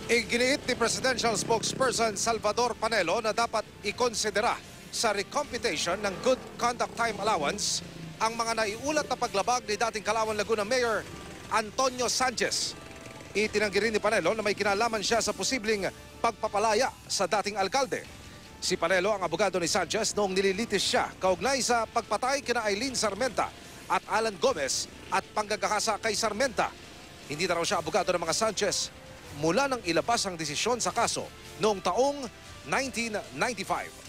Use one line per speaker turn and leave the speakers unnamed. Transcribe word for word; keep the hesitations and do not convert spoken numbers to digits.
Iginiit ni Presidential Spokesperson Salvador Panelo na dapat ikonsidera sa recomputation ng Good Conduct Time Allowance ang mga naiulat na paglabag ni dating Calauan Laguna Mayor Antonio Sanchez. Itinanggi rin ni Panelo na may kinalaman siya sa posibleng pagpapalaya sa dating alkalde. Si Panelo ang abogado ni Sanchez noong nililitis siya kaugnay sa pagpatay kina Eileen Sarmenta at Alan Gomez at panggagahasa kay Sarmenta. Hindi na raw siya abogado ng mga Sanchez mula nang ilabas ang desisyon sa kaso noong taong nineteen ninety-five.